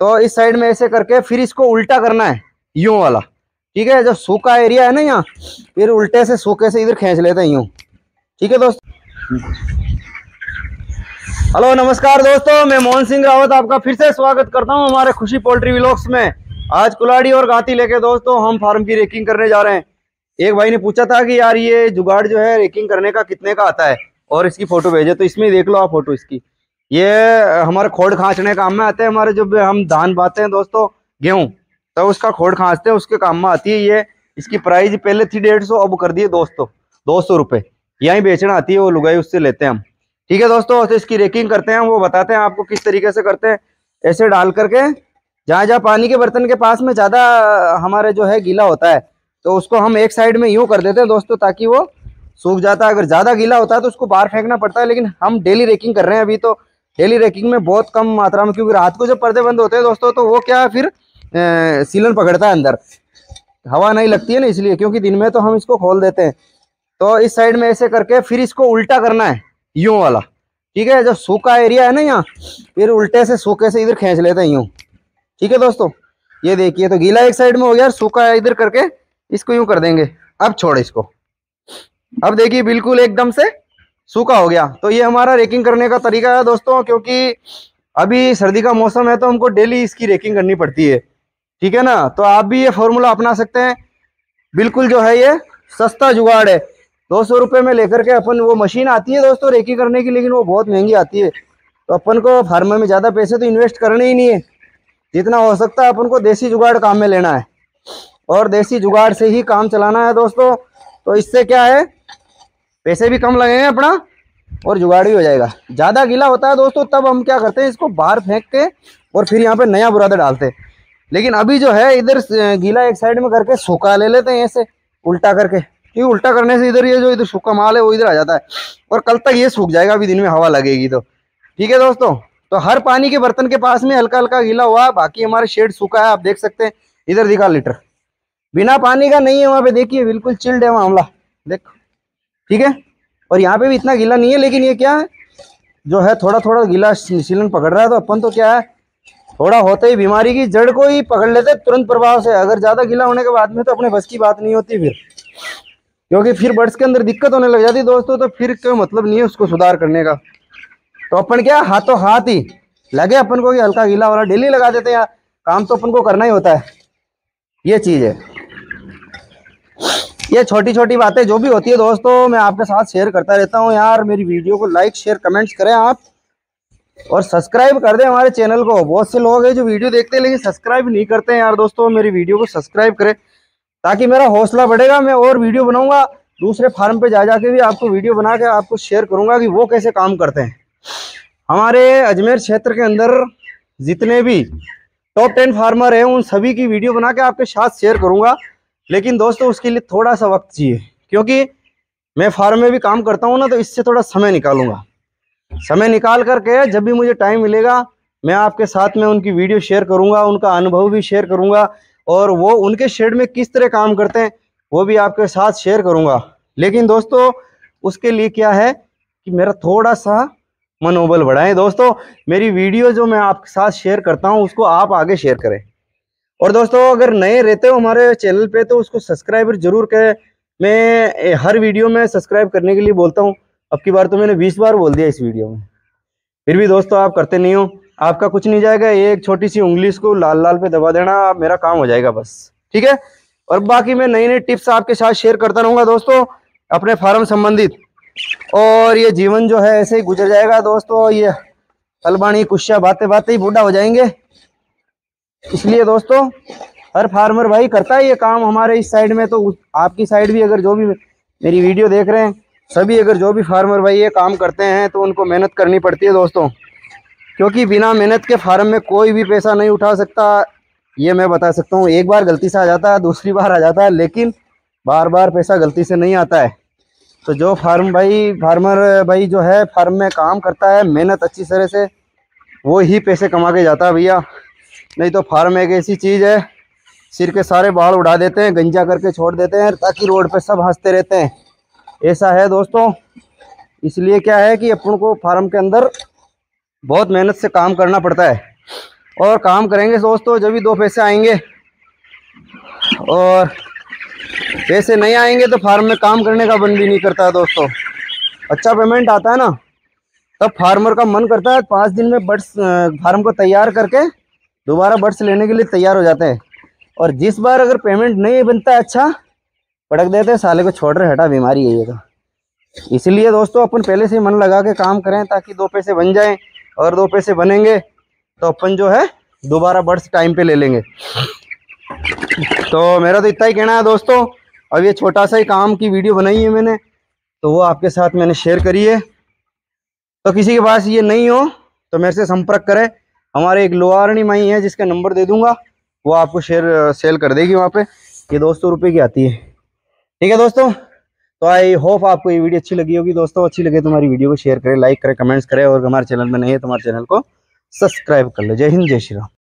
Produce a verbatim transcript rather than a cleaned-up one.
तो इस साइड में ऐसे करके फिर इसको उल्टा करना है, यूं वाला। ठीक है, जो सूखा एरिया है ना यहाँ, फिर उल्टे से सूखे से इधर खींच लेते हैं यूं। ठीक है दोस्तों। हेलो नमस्कार दोस्तों, मैं मोहन सिंह रावत आपका फिर से स्वागत करता हूं हमारे खुशी पोल्ट्री व्लॉग्स में। आज कुलाड़ी और गाती लेके दोस्तों हम फार्म की रेकिंग करने जा रहे हैं। एक भाई ने पूछा था कि यार ये जुगाड़ जो है रेकिंग करने का कितने का आता है और इसकी फोटो भेजे, तो इसमें देख लो आप फोटो इसकी। ये हमारे खोड़ खांचने काम में आते हैं। हमारे जब हम धान बाते हैं दोस्तों गेहूं, तो उसका खोड़ खांचते हैं, उसके काम में आती है ये। इसकी प्राइस पहले थी डेढ़ सौ, अब कर दिए दोस्तों दो सौ रुपये। यहीं बेचना आती है वो लुगाई, उससे लेते हैं हम। ठीक है दोस्तों, तो इसकी रेकिंग करते हैं, वो बताते हैं आपको किस तरीके से करते हैं। ऐसे डाल करके जहाँ जहाँ पानी के बर्तन के पास में ज़्यादा हमारे जो है गीला होता है, तो उसको हम एक साइड में यूँ कर देते हैं दोस्तों, ताकि वो सूख जाता है। अगर ज़्यादा गीला होता है तो उसको बाहर फेंकना पड़ता है, लेकिन हम डेली रेकिंग कर रहे हैं अभी। तो डेली रेकिंग में बहुत कम मात्रा में, क्योंकि रात को जब पर्दे बंद होते हैं दोस्तों, तो वो क्या है फिर ए, सीलन पकड़ता है अंदर, हवा नहीं लगती है ना, इसलिए। क्योंकि दिन में तो हम इसको खोल देते हैं। तो इस साइड में ऐसे करके फिर इसको उल्टा करना है, यूँ वाला। ठीक है, जो सूखा एरिया है ना यहाँ, फिर उल्टे से सूखे से इधर खींच लेते हैं यूँ। ठीक है दोस्तों, ये देखिए, तो गीला एक साइड में हो गया, सूखा इधर करके इसको यूँ कर देंगे। अब छोड़ इसको, अब देखिए बिल्कुल एकदम से सूखा हो गया। तो ये हमारा रेकिंग करने का तरीका है दोस्तों, क्योंकि अभी सर्दी का मौसम है तो हमको डेली इसकी रेकिंग करनी पड़ती है। ठीक है ना, तो आप भी ये फॉर्मूला अपना सकते हैं। बिल्कुल जो है ये सस्ता जुगाड़ है। दो सौ रुपये में लेकर के अपन, वो मशीन आती है दोस्तों रेकी करने की, लेकिन वो बहुत महंगी आती है। तो अपन को फार्म में ज़्यादा पैसे तो इन्वेस्ट करने ही नहीं है। जितना हो सकता है अपन को देसी जुगाड़ काम में लेना है, और देसी जुगाड़ से ही काम चलाना है दोस्तों। तो इससे क्या है, पैसे भी कम लगेंगे अपना और जुगाड़ भी हो जाएगा। ज़्यादा गीला होता है दोस्तों, तब हम क्या करते हैं, इसको बाहर फेंक के और फिर यहाँ पे नया बुरादा डालते हैं। लेकिन अभी जो है इधर गीला एक साइड में करके सूखा ले लेते हैं ऐसे उल्टा करके, क्योंकि उल्टा करने से इधर ये जो इधर सूखा माल है वो इधर आ जाता है, और कल तक ये सूख जाएगा, अभी दिन में हवा लगेगी तो। ठीक है दोस्तों, तो हर पानी के बर्तन के पास में हल्का हल्का गीला हुआ, बाकी हमारे शेड सूखा है, आप देख सकते हैं। इधर दिखा लीटर बिना पानी का नहीं है वहाँ पे, देखिए बिल्कुल चिल्ड है मामला, देखो। ठीक है, और यहाँ पे भी इतना गीला नहीं है, लेकिन ये क्या है, जो है थोड़ा थोड़ा गीला सीलन पकड़ रहा है। तो अपन तो क्या है, थोड़ा होते ही बीमारी की जड़ को ही पकड़ लेते तुरंत प्रभाव से। अगर ज़्यादा गीला होने के बाद में तो अपने बस की बात नहीं होती फिर, क्योंकि फिर बर्ड्स के अंदर दिक्कत होने लग जाती दोस्तों। तो फिर कोई मतलब नहीं है उसको सुधार करने का। तो अपन क्या हाथों हाथ ही लगे अपन को, कि हल्का गीला वाला डेली लगा देते हैं यार, काम तो अपन को करना ही होता है। ये चीज़ है, ये छोटी छोटी बातें जो भी होती है दोस्तों, मैं आपके साथ शेयर करता रहता हूँ यार। मेरी वीडियो को लाइक शेयर कमेंट्स करें आप, और सब्सक्राइब कर दें हमारे चैनल को। बहुत से लोग हैं जो वीडियो देखते हैं लेकिन सब्सक्राइब नहीं करते हैं यार दोस्तों। मेरी वीडियो को सब्सक्राइब करें, ताकि मेरा हौसला बढ़ेगा। मैं और वीडियो बनाऊंगा, दूसरे फार्म पे जा जाके भी आपको वीडियो बना के आपको शेयर करूंगा कि वो कैसे काम करते हैं। हमारे अजमेर क्षेत्र के अंदर जितने भी टॉप टेन फार्मर हैं, उन सभी की वीडियो बना के आपके साथ शेयर करूंगा। लेकिन दोस्तों उसके लिए थोड़ा सा वक्त चाहिए, क्योंकि मैं फार्म में भी काम करता हूँ ना, तो इससे थोड़ा समय निकालूंगा। समय निकाल करके जब भी मुझे टाइम मिलेगा, मैं आपके साथ में उनकी वीडियो शेयर करूंगा, उनका अनुभव भी शेयर करूंगा, और वो उनके शेड में किस तरह काम करते हैं वो भी आपके साथ शेयर करूंगा। लेकिन दोस्तों उसके लिए क्या है कि मेरा थोड़ा सा मनोबल बढ़ाएं दोस्तों। मेरी वीडियो जो मैं आपके साथ शेयर करता हूं उसको आप आगे शेयर करें। और दोस्तों अगर नए रहते हो हमारे चैनल पे तो उसको सब्सक्राइबर जरूर करें। मैं हर वीडियो में सब्सक्राइब करने के लिए बोलता हूँ, अब की बार तो मैंने बीस बार बोल दिया इस वीडियो में, फिर भी दोस्तों आप करते नहीं हो। आपका कुछ नहीं जाएगा, एक छोटी सी उंगली इसको लाल लाल पे दबा देना, मेरा काम हो जाएगा बस। ठीक है, और बाकी मैं नई नई टिप्स आपके साथ शेयर करता रहूँगा दोस्तों अपने फार्म संबंधित। और ये जीवन जो है ऐसे ही गुजर जाएगा दोस्तों। ये अलबानी कुश्या बातें बातें ही बूढ़ा हो जाएंगे। इसलिए दोस्तों हर फार्मर भाई करता है ये काम हमारे इस साइड में, तो आपकी साइड भी अगर जो भी मेरी वीडियो देख रहे हैं सभी, अगर जो भी फार्मर भाई ये काम करते हैं तो उनको मेहनत करनी पड़ती है दोस्तों, क्योंकि बिना मेहनत के फार्म में कोई भी पैसा नहीं उठा सकता। ये मैं बता सकता हूँ, एक बार गलती से आ जाता है, दूसरी बार आ जाता है, लेकिन बार बार पैसा गलती से नहीं आता है। तो जो फार्म भाई फार्मर भाई जो है फार्म में काम करता है मेहनत अच्छी तरह से, वो ही पैसे कमा के जाता है भैया। नहीं तो फार्म एक ऐसी चीज़ है, सिर के सारे बाल उड़ा देते हैं, गंजा करके छोड़ देते हैं, ताकि रोड पे सब हंसते रहते हैं। ऐसा है दोस्तों। इसलिए क्या है कि अपन को फार्म के अंदर बहुत मेहनत से काम करना पड़ता है। और काम करेंगे दोस्तों, जब भी दो पैसे आएंगे। और पैसे नहीं आएंगे तो फार्म में काम करने का मन भी नहीं करता है दोस्तों। अच्छा पेमेंट आता है ना, तब फार्मर का मन करता है पाँच दिन में बर्ड्स फार्म को तैयार करके दोबारा बर्ड्स लेने के लिए तैयार हो जाते हैं। और जिस बार अगर पेमेंट नहीं बनता है अच्छा, पटक देते हैं साले को, छोड़ रहे हटा, बीमारी है ये तो। इसलिए दोस्तों अपन पहले से मन लगा के काम करें ताकि दो पैसे बन जाएं, और दो पैसे बनेंगे तो अपन जो है दोबारा बर्ड्स टाइम पे ले लेंगे। तो मेरा तो इतना ही कहना है दोस्तों। अब ये छोटा सा ही काम की वीडियो बनाई है मैंने, तो वो आपके साथ मैंने शेयर करी है। तो किसी के पास ये नहीं हो तो मेरे से संपर्क करें। हमारे एक लोहारणी माई है जिसका नंबर दे दूंगा, वो आपको शेयर सेल कर देगी वहाँ पे। ये दो सौ रुपये की आती है। ठीक है दोस्तों, तो आई होप आपको ये वीडियो अच्छी लगी होगी दोस्तों। अच्छी लगे तो हमारी वीडियो को शेयर करें, लाइक करें, कमेंट्स करें, और हमारे चैनल में नहीं है तो हमारे चैनल को सब्सक्राइब कर लो। जय हिंद, जय श्री राम।